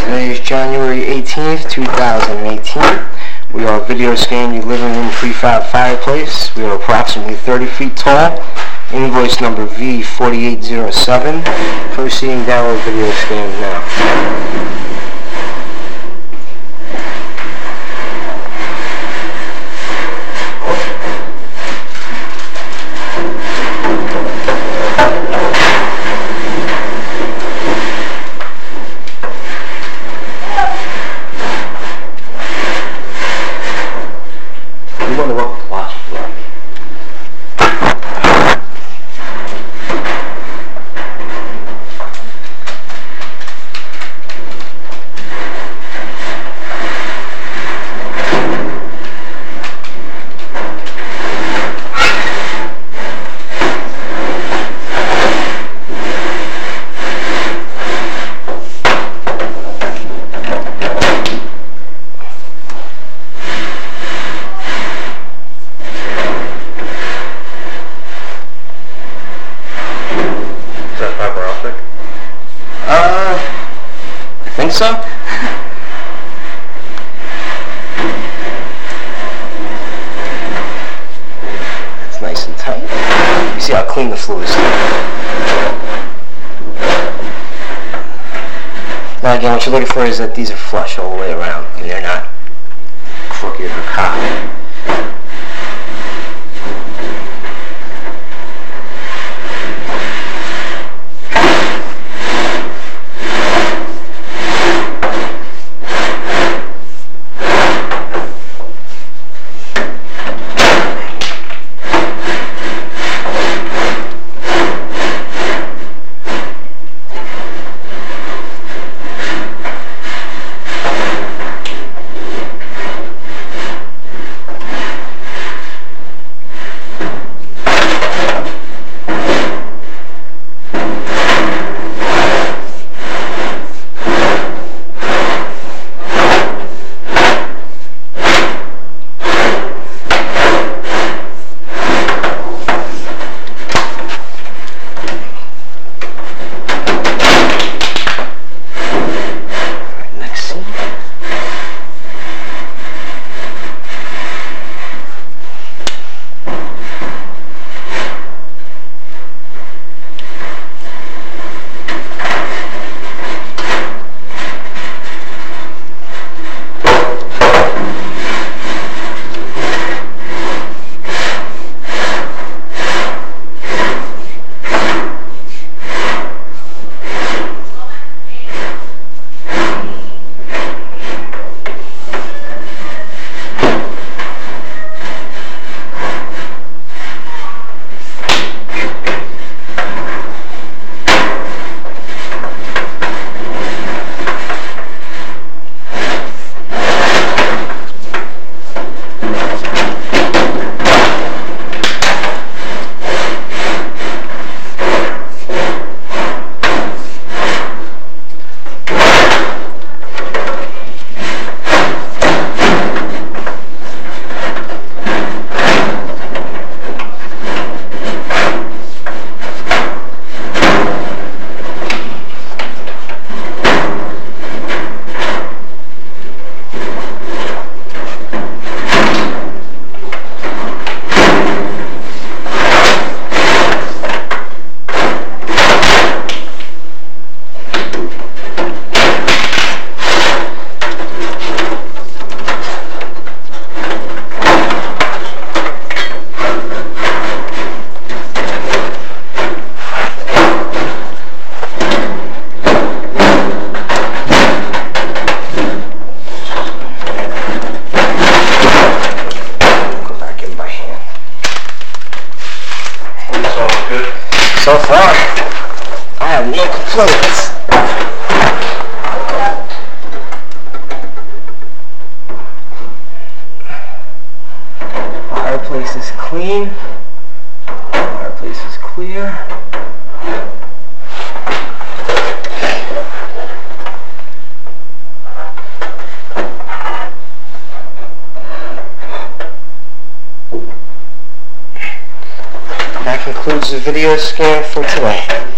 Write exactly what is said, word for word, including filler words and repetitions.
Today is January eighteenth, two thousand eighteen. We are video scanning your living room prefab fireplace. We are approximately thirty feet tall. Invoice number V forty-eight oh seven. Proceeding download video scan now. Uh, I think so. It's nice and tight. You see how clean the floor is. Now again, what you're looking for is that these are flush all the way around, and they're not crooked or cocked. So far, I have no complaints. Fireplace is clean. Fireplace is clear. That concludes the video scan for today.